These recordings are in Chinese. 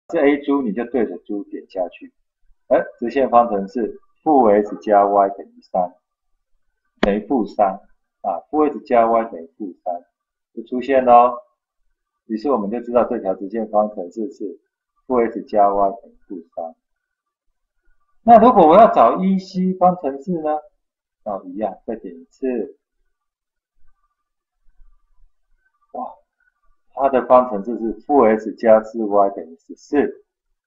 是 A 珠，你就对着珠点下去。直线方程式负 x 加 y 等于3，等于负3啊，负 x 加 y 等于负3就出现咯。于是我们就知道这条直线方程式是负 x 加 y 等于负3。那如果我要找 EC 方程式呢？一样，再点一次。哇，它的方程式是负 x 加 4y 等于14。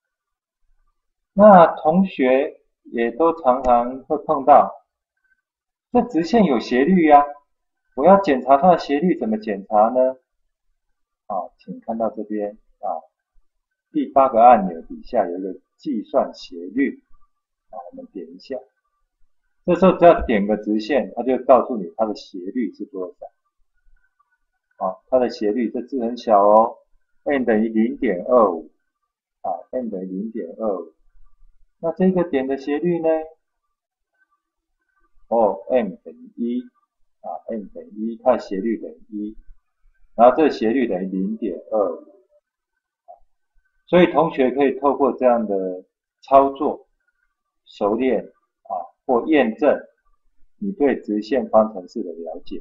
那同学也都常常会碰到，这直线有斜率呀，我要检查它的斜率怎么检查呢？请看到这边第8个按钮底下有一个计算斜率我们点一下。这时候只要点个直线，它就告诉你它的斜率是多少。它的斜率这字很小哦 ，n 等于 0.25 n 等于 0.25。那这个点的斜率呢？m 等于1m 等于1，它的斜率等于1，然后这个斜率等于 0.25。所以同学可以透过这样的操作熟练或验证你对直线方程式的了解。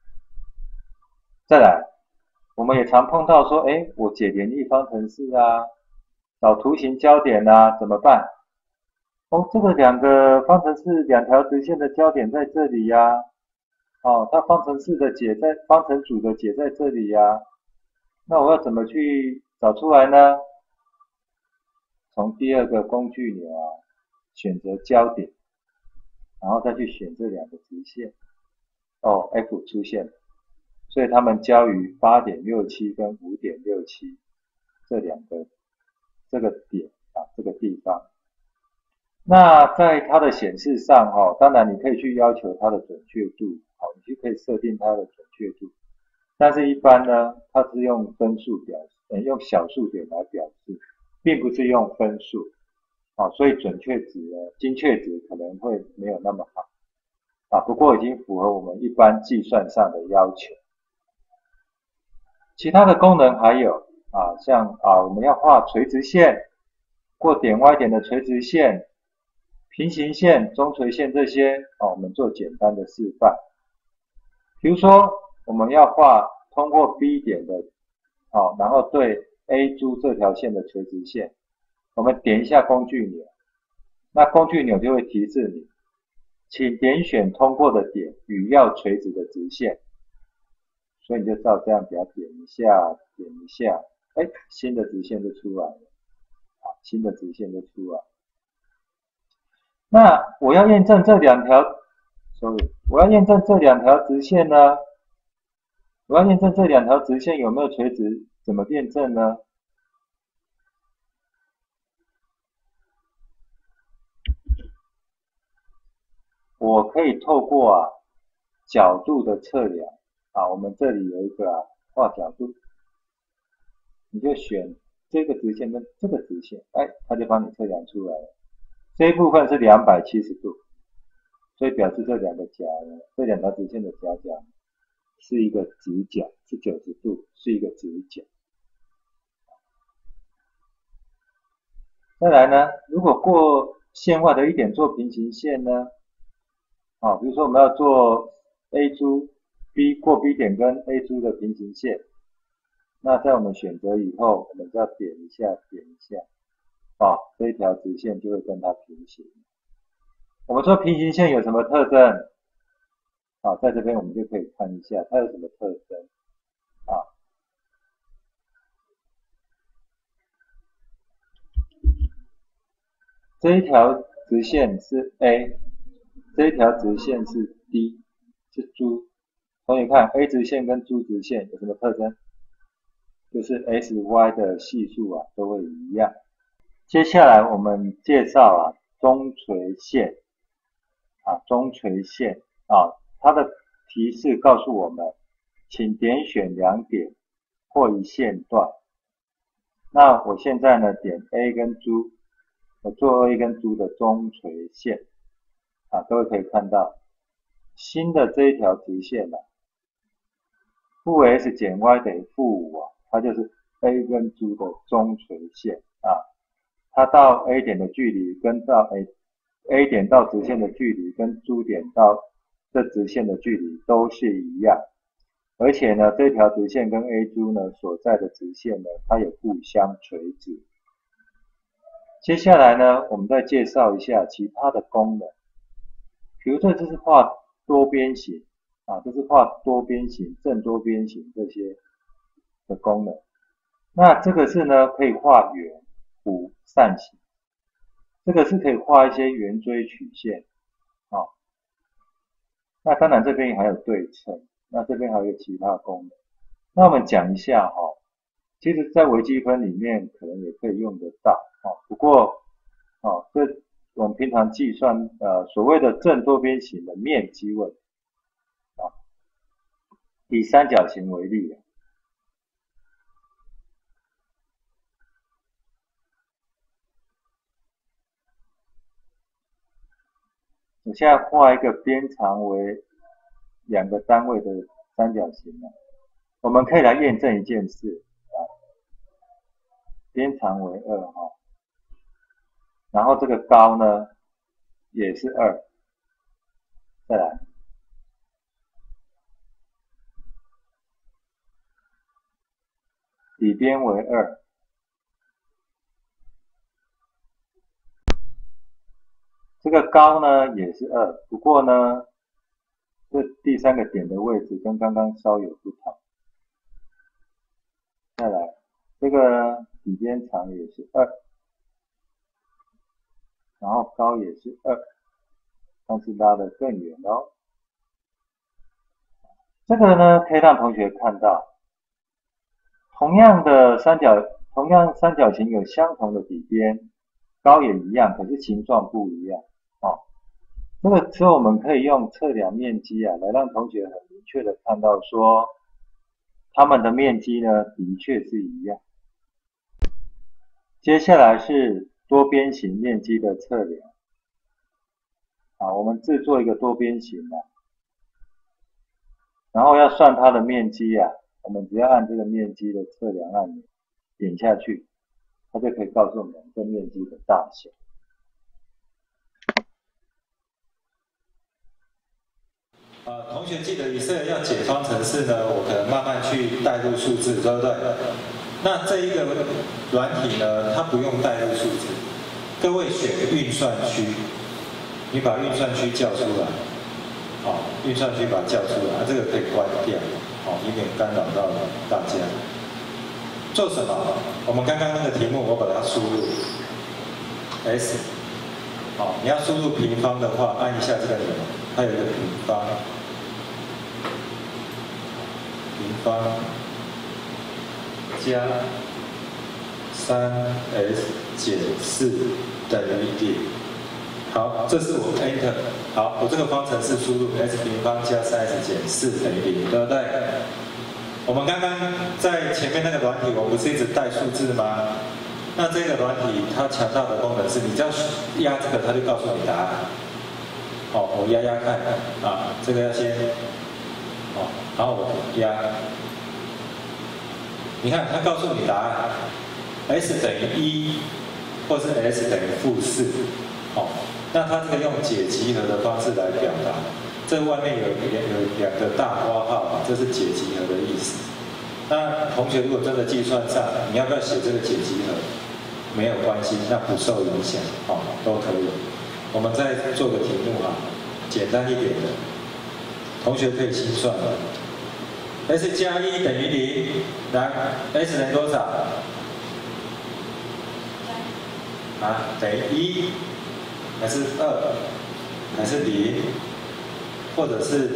再来，我们也常碰到说，我解联立方程式找图形交点怎么办？这个两个方程式两条直线的交点在这里呀。它方程式的解在方程组的解在这里呀。那我要怎么去找出来呢？从第2个工具钮选择交点，然后再去选这两个直线。F 出现了，所以它们交于 8.67 跟 5.67 这两个这个点这个地方。那在它的显示上当然你可以去要求它的准确度，你就可以设定它的准确度。但是一般呢，它是用分数表示，用小数点来表示，并不是用分数所以准确值精确值可能会没有那么好不过已经符合我们一般计算上的要求。其他的功能还有像我们要画垂直线，过点 Y 点的垂直线，平行线、中垂线这些我们做简单的示范。比如说我们要画通过 B 点的然后对 A 珠这条线的垂直线，我们点一下工具钮，那工具钮就会提示你，请点选通过的点与要垂直的直线。所以你就照这样给它点一下，点一下，新的直线就出来了新的直线就出来。那我要验证这两条直线呢？我要验证这两条直线有没有垂直，怎么验证呢？我可以透过角度的测量我们这里有一个画角度，你就选这个直线跟这个直线，它就帮你测量出来了。这一部分是270度，所以表示这两个角呢，这两条直线的夹角是一个直角，是90度，是一个直角。再来呢，如果过线外的一点做平行线呢？比如说我们要做 A 珠 B 过 B 点跟 A 珠的平行线，那在我们选择以后，我们就要点一下，点一下，这一条直线就会跟它平行。我们说平行线有什么特征？在这边我们就可以看一下它有什么特征这一条直线是 A， 这一条直线是 D， 是珠。同学看 A 直线跟珠直线有什么特征？就是 x、y 的系数都会一样。接下来我们介绍中垂线中垂线它的提示告诉我们，请点选2点或一线段。那我现在呢点 A 跟珠，我做 A 跟珠的中垂线各位可以看到新的这一条直线负 x 减 y 等于负5它就是 A 跟珠的中垂线它到 A 点的距离跟到 A 点到直线的距离跟 B 点到这直线的距离都是一样，而且呢，这条直线跟 A 珠呢所在的直线呢，它也互相垂直。接下来呢，我们再介绍一下其他的功能。比如说，这是画多边形啊，这是画多边形、正多边形这些的功能。那这个是呢，可以画圆、弧、扇形。这个是可以画一些圆锥曲线啊。那当然这边还有对称，那这边还有其他功能。那我们讲一下哈，其实在微积分里面可能也可以用得到啊。不过这我们平常计算所谓的正多边形的面积问题啊。以三角形为例啊。我现在画一个边长为2个单位的三角形啊，我们可以来验证一件事啊，边长为2哈，然后这个高呢也是2，再来，底边为2，这个高呢也是2，不过呢，这第3个点的位置跟刚刚稍有不同。再来，这个底边长也是2，然后高也是2，但是拉得更远哦。这个呢可以让同学看到，同样三角形有相同的底边，高也一样，可是形状不一样哦。这个时候我们可以用测量面积啊，来让同学很明确的看到说，它们的面积呢的确是一样。接下来是多边形面积的测量啊，我们制作一个多边形啊，然后要算它的面积啊，我们只要按这个面积的测量按钮点下去，它就可以告诉我们这面积的大小。 同学记得Excel要解方程式呢，我可能慢慢去带入数字，对不对？那这一个软体呢，它不用带入数字，各位选运算区，你把运算区叫出来，运算区把它叫出来，这个可以关掉，以免干扰到大家。做什么？我们刚刚那个题目，我把它输入 S， 你要输入平方的话，按一下这个钮，它有一个平方。平方加3s 减4等于0。好，这是我 Enter。好，我这个方程式输入 s 平方加3s 减4等于0，对不对？我们刚刚在前面那个软体，我们不是一直带数字吗？那这个软体它强大的功能是，你只要压这个，它就告诉你答案。我压压看啊，这个要先。然后我压，你看它告诉你答案 ，s 等于1，或是 s 等于-4，那它这个用解集合的方式来表达，这外面有2个大括号，这是解集合的意思。那同学如果真的计算上，你要不要写这个解集合？没有关系，那不受影响，都可以。我们再做个题目简单一点的。同学可以心算了 ，s 加1等于0，来 ，s 等于多少？等于1，还是2，还是0，或者是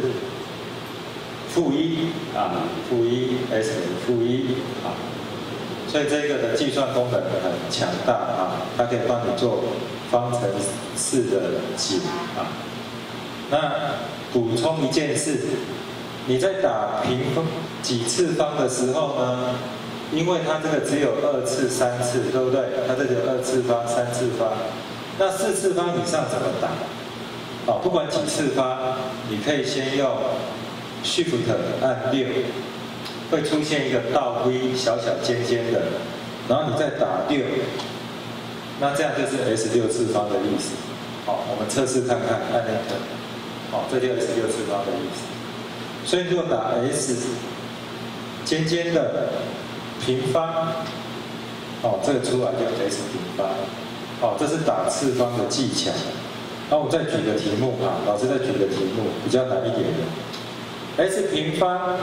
-1，-1 ，s 等于-1所以这个的计算功能很强大它可以帮你做方程式的解那补充一件事，你在打平方几次方的时候呢，因为它这个只有2次、3次，对不对？它这里有2次方、3次方，那4次方以上怎么打？不管几次方，你可以先用 Shift 按6，会出现一个倒 V 小小尖尖的，然后你再打6， 那这样就是 S6次方的意思。好，我们测试看看，按 Enter。好，这就是 S6次方的意思。所以如果打 S 尖尖的平方，哦，这个出来就 S 平方。哦，这是打次方的技巧。那我再举个题目啊，老师再举个题目，比较难一点的。S 平方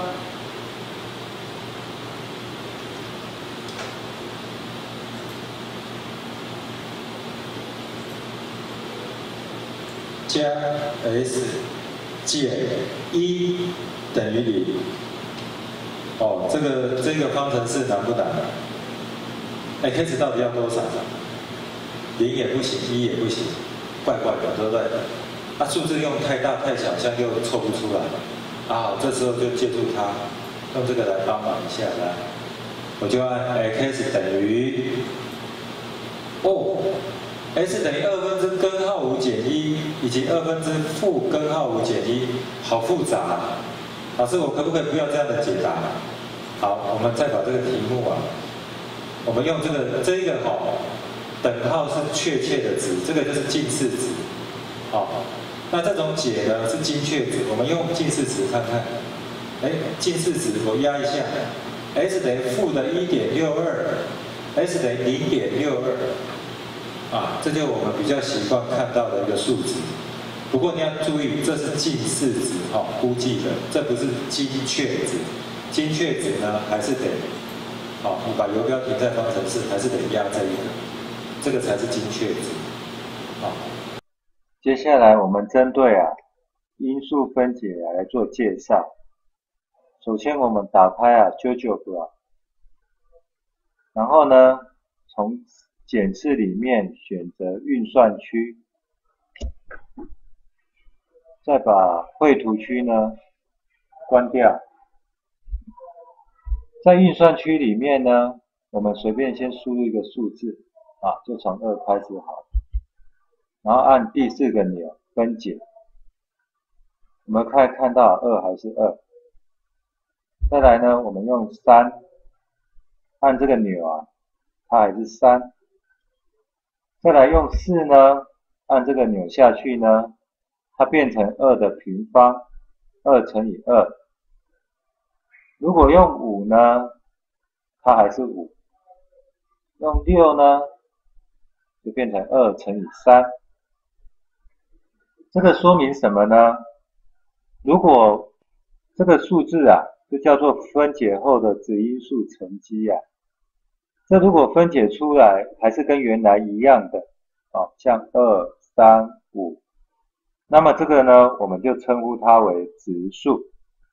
加 S 减1等于0。哦，这个方程式难不难？x 到底要多少？0也不行，1也不行，怪怪的，对不对？那数字用太大太小，像又凑不出来。啊，这时候就借助它，用这个来帮忙一下来。我就按 x 等于S 等于2/根号5减1，以及2/负根号5减1，好复杂啊！老师，我可不可以不要这样的解答？好，我们再把这个题目啊，我们用这个等号是确切的值，这个就是近似值。好，那这种解呢是精确值，我们用近似值看看。近似值我压一下 ，S 等于负的1.62，S 等于0.62。啊，这就是我们比较习惯看到的一个数值。不过你要注意，这是近似值，估计的，这不是精确值。精确值呢，还是得，你把游标停在方程式，还是得压这个才是精确值。 接下来我们针对因数分解来做介绍。首先我们打开GeoGebra，然后呢，从检视里面选择运算区，再把绘图区呢关掉。在运算区里面呢，我们随便先输入一个数字就从2开始好，然后按第4个钮分解，我们可以看到2还是2。再来呢，我们用3按这个钮它还是3。再来用4呢，按这个钮下去呢，它变成2的平方，2乘以2。如果用5呢，它还是5。用6呢，就变成2乘以3。这个说明什么呢？如果这个数字就叫做分解后的质因数乘积这如果分解出来还是跟原来一样的像2、3、5，那么这个呢，我们就称呼它为质数。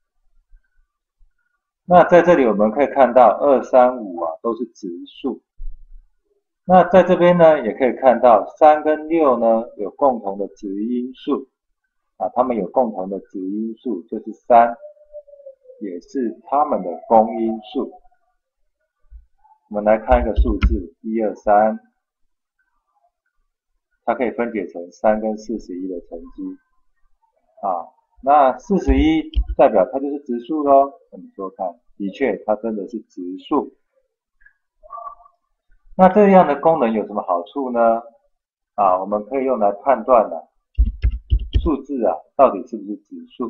那在这里我们可以看到2、3、5都是质数。那在这边呢，也可以看到3跟6呢有共同的质因数它们有共同的质因数，就是3，也是它们的公因数。我们来看一个数字1、2、3，它可以分解成3跟41的乘积那41代表它就是质数咯。我们说看，的确它真的是质数。那这样的功能有什么好处呢？我们可以用来判断数字到底是不是质数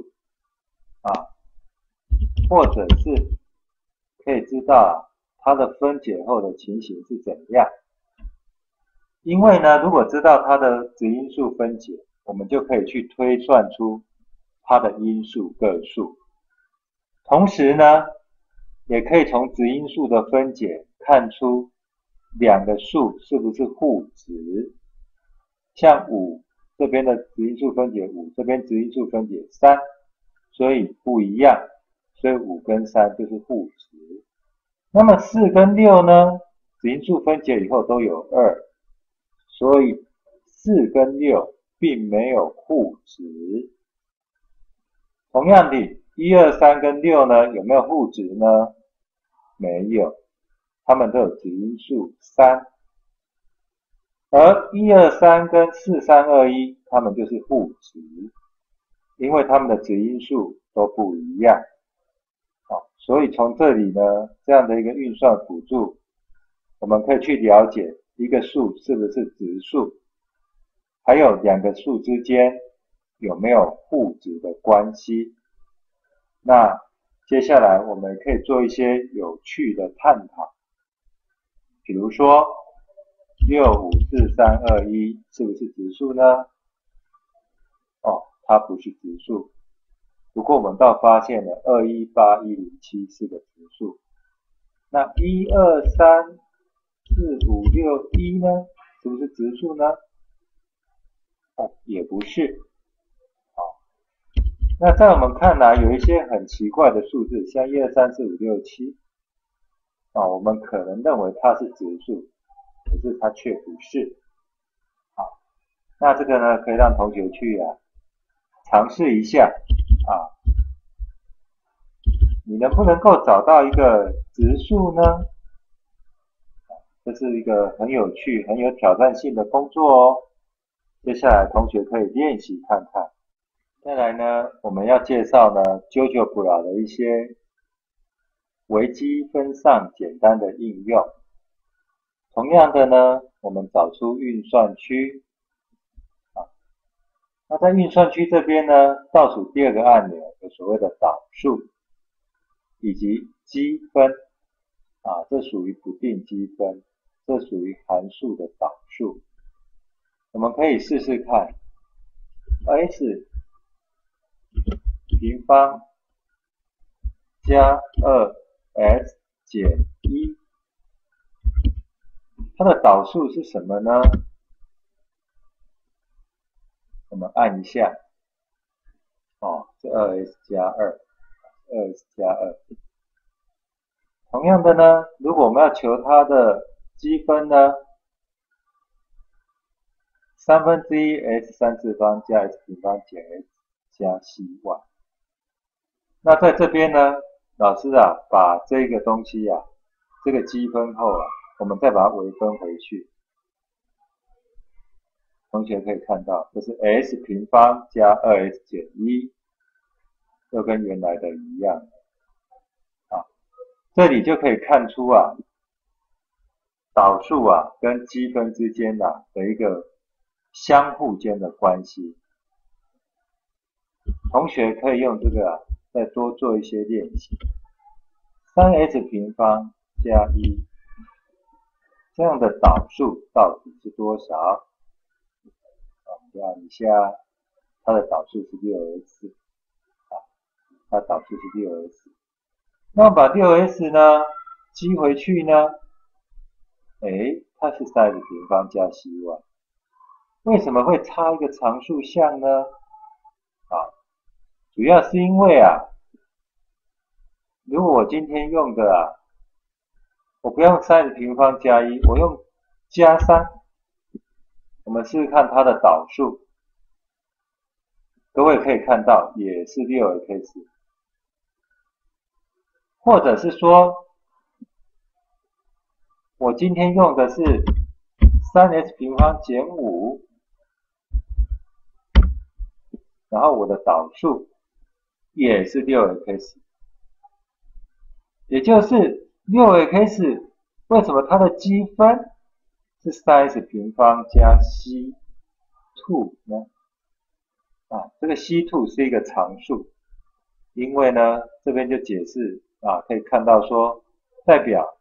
或者是可以知道它的分解后的情形是怎样。因为呢，如果知道它的质因数分解，我们就可以去推算出它的因数个数。同时呢，也可以从质因数的分解看出两个数是不是互质。像5这边的质因数分解5，这边质因数分解3，所以不一样，所以5跟3就是互质。那么4跟6呢，质因数分解以后都有2，所以4跟6并没有互质。同样的1、2、3跟6呢，有没有互质呢？没有，它们都有质因数3。而123跟4321，它们就是互质，因为它们的质因数都不一样。所以从这里呢，这样的一个运算辅助，我们可以去了解一个数是不是质数，还有两个数之间有没有互质的关系。那接下来我们可以做一些有趣的探讨，比如说65431是不是质数呢？它不是质数。不过我们倒发现了218107是个质数。那1234561呢？是不是质数呢？也不是。那在我们看来，有一些很奇怪的数字，像1234567，我们可能认为它是质数，可是它却不是。好，那这个呢，可以让同学去尝试一下你能不能够找到一个质数呢？这是一个很有趣、很有挑战性的工作哦。接下来同学可以练习看看。再来呢，我们要介绍呢 GeoGebra 的一些微积分上简单的应用。同样的呢，我们找出运算区。那在运算区这边呢，倒数第二个按钮有所谓的导数以及积分这属于不定积分，这属于函数的导数。我们可以试试看 ，s 平方加 2s 减1，它的导数是什么呢？我们按一下，是 2s 加2，2s 加2。同样的呢，如果我们要求它的积分呢，1/3 次方加 s 平方减 s 加 cy。那在这边呢，老师把这个东西这个积分后我们再把它微分回去。同学可以看到，这是 s 平方加 2s 减1，又跟原来的一样。这里就可以看出导数跟积分之间的一个相互间的关系。同学可以用这个再多做一些练习。3s 平方加1，这样的导数到底是多少？我们就按一下，它的导数是 6s， 它导数是 6s。那我们把 6s 呢积回去呢，它是 3s 平方加 cy。为什么会差一个常数项呢？主要是因为如果我今天用的我不用 3s 平方加1，我用加3，我们试试看它的导数。各位可以看到也是 6x， 或者是说我今天用的是 3s 平方减5，然后我的导数也是 6x， 也就是 6x 为什么它的积分是 3s 平方加 c2 呢？这个 c2 是一个常数，因为呢这边就解释可以看到说，代表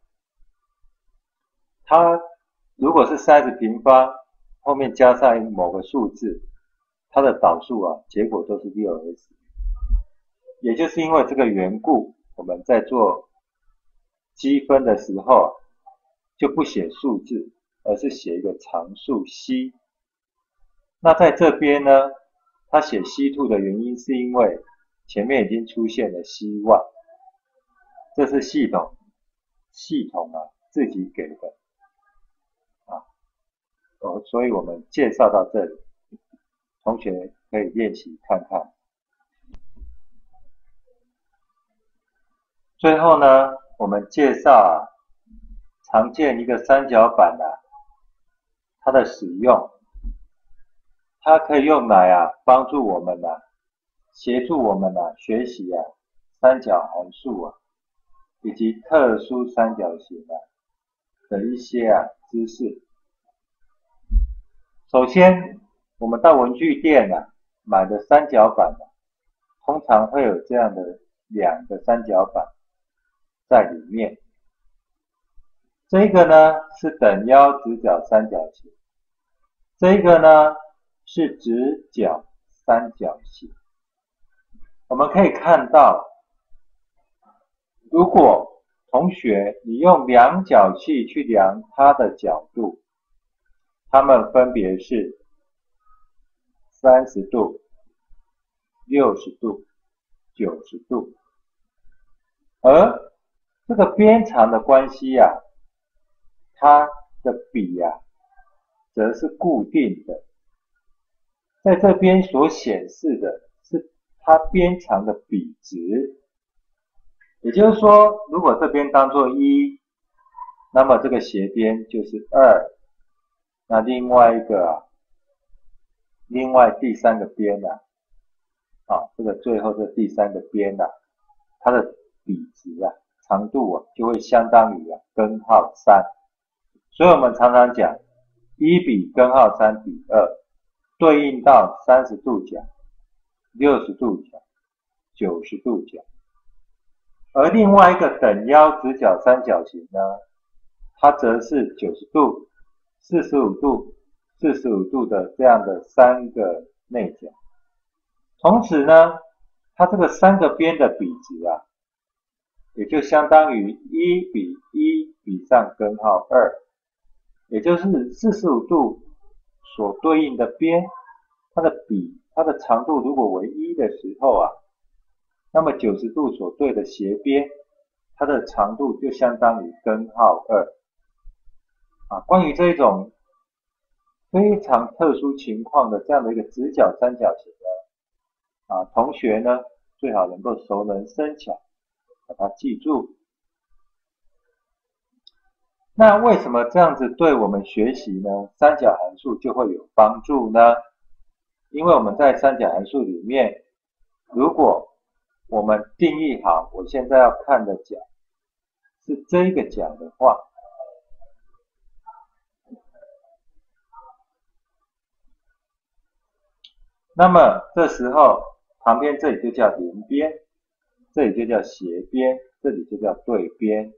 它如果是 3s 平方后面加上某个数字，它的导数结果都是 6s。也就是因为这个缘故，我们在做积分的时候就不写数字，而是写一个常数 c。那在这边呢，它写 c2 的原因是因为前面已经出现了 cy， 这是系统自己给的所以我们介绍到这里，同学可以练习看看。最后呢，我们介绍常见一个三角板它的使用，它可以用来帮助我们协助我们学习三角函数以及特殊三角形的一些知识。 首先，我们到文具店买的三角板通常会有这样的2个三角板在里面。这个呢是等腰直角三角形，这个呢是直角三角形。我们可以看到，如果同学你用量角器去量它的角度，它们分别是30度、60度、90度，而这个边长的关系它的比则是固定的，在这边所显示的是它边长的比值，也就是说，如果这边当作1，那么这个斜边就是2，那另外第3个边这个最后这第3个边它的比值长度就会相当于根号3，所以我们常常讲1比根号3比2，对应到30度角、60度角、90度角。而另外一个等腰直角三角形呢，它则是90度、45度、45度的这样的3个内角。同时呢，它这个3个边的比值也就相当于1比1比上根号2，也就是45度所对应的边，它的长度如果为1的时候那么90度所对的斜边，它的长度就相当于根号2。关于这种非常特殊情况的这样的一个直角三角形同学呢最好能够熟能生巧，把它记住。那为什么这样子对我们学习呢三角函数就会有帮助呢？因为我们在三角函数里面，如果我们定义好我现在要看的角是这个角的话，那么这时候旁边这里就叫邻边，这里就叫斜边，这里就叫对边。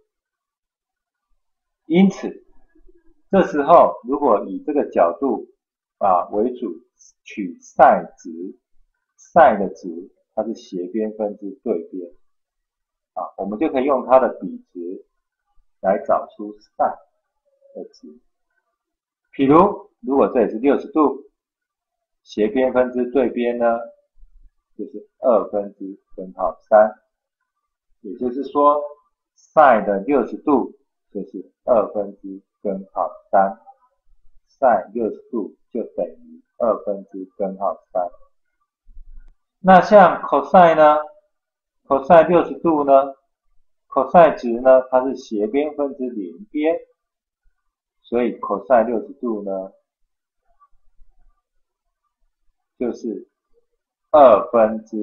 因此这时候如果以这个角度为主，取赛值，赛的值它是斜边分之对边我们就可以用它的比值来找出赛的值。譬如如果这里是60度，斜边分之对边呢就是2分之根号3，也就是说赛的60度就是2分之根号3，赛60度就等于2分之根号3。那像 cos 呢 ，cos 60度呢 ，cos 值呢它是斜边分之邻边，所以 cos 60度呢就是2分之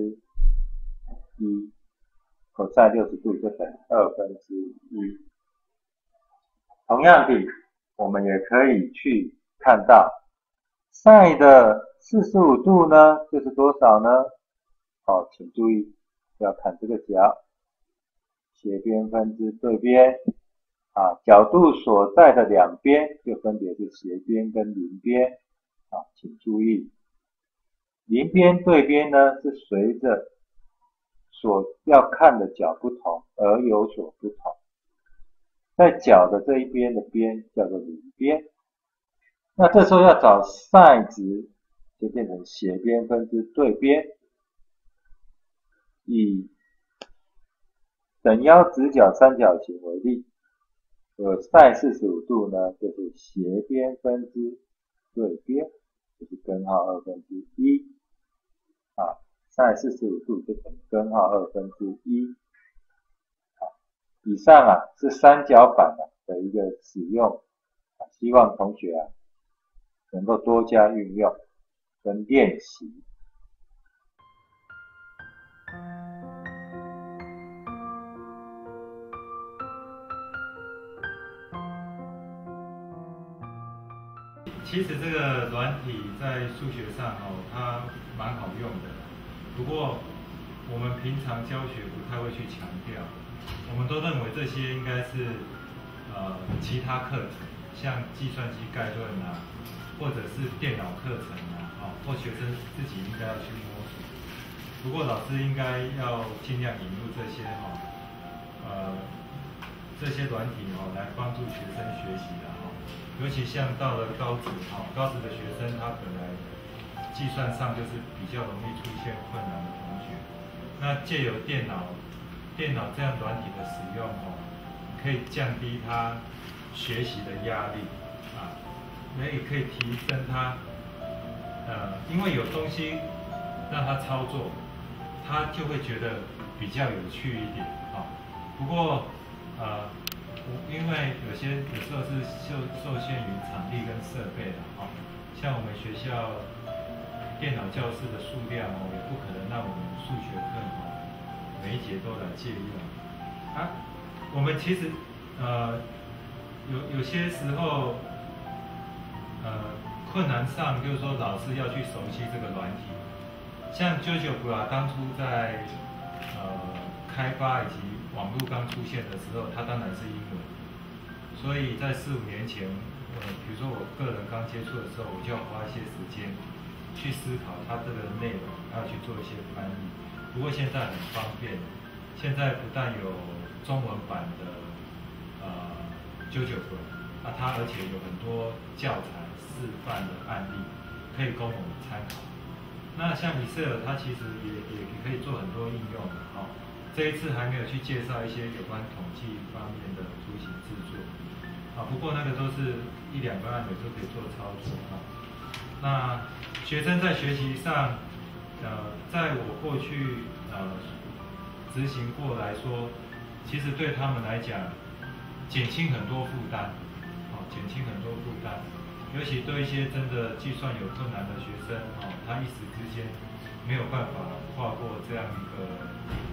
1。cos 60度就等于2分之1。同样的，我们也可以去看到 sin 的45度呢，就是多少呢？请注意要看这个角，斜边分之对边角度所在的两边就分别是斜边跟邻边请注意，邻边对边呢是随着所要看的角不同而有所不同。在角的这一边的边叫做邻边，那这时候要找 sin 值，就变成斜边分之对边。以等腰直角三角形为例，sin 45度呢就是斜边分之对边，就是根号2分之1sin 45度就等于根号2分之1。以上是三角板的一个使用，希望同学能够多加运用跟练习。 其实这个软体在数学上它蛮好用的，不过我们平常教学不太会去强调，我们都认为这些应该是其他课程，像计算机概论啊，或者是电脑课程啊，或学生自己应该要去摸索。不过老师应该要尽量引入这些这些软体来帮助学生学习的尤其像到了高职高职的学生他本来计算上就是比较容易出现困难的同学，那借由电脑这样软体的使用可以降低他学习的压力也可以提升他因为有东西让他操作，他就会觉得比较有趣一点不过因为有时候是受限于场地跟设备的像我们学校电脑教室的数量也不可能让我们数学课每一节都来借用我们其实有些时候困难上就是说老师要去熟悉这个软体，像JoJo当初在开发以及网络刚出现的时候，它当然是英文，所以在4、5年前，比如说我个人刚接触的时候，我就要花一些时间去思考它这个内容，还要去做一些翻译。不过现在很方便，现在不但有中文版的JoJo，它而且有很多教材示范的案例可以供我们参考。那像Excel，它其实也可以做很多应用的这一次还没有去介绍一些有关统计方面的图形制作不过那个都是1、2个按钮就可以做操作那学生在学习上，在我过去执行过来说，其实对他们来讲，减轻很多负担减轻很多负担。尤其对一些真的计算有困难的学生他一时之间没有办法跨过这样一个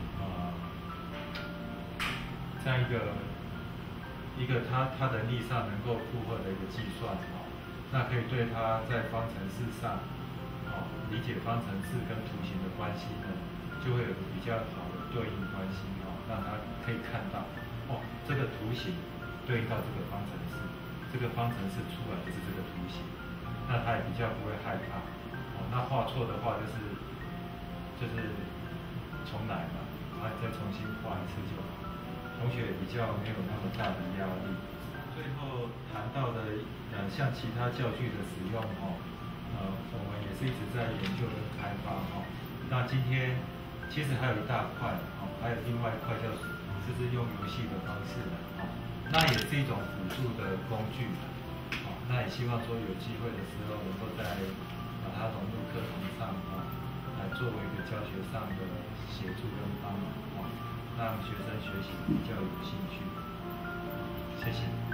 他能力上能够负荷的一个计算那可以对他在方程式上理解方程式跟图形的关系呢，就会有比较好的对应关系让他可以看到这个图形对应到这个方程式。这个方程式出来就是这个图形，那他也比较不会害怕那画错的话就是重来嘛，再重新画一次就好。同学也比较没有那么大的压力。最后谈到的像其他教具的使用我们也是一直在研究跟开发那今天其实还有一大块还有另外一块就是用游戏的方式的那也是一种辅助的工具那也希望说有机会的时候能够再把它融入课堂上来作为一个教学上的协助跟帮忙让学生学习比较有兴趣。谢谢。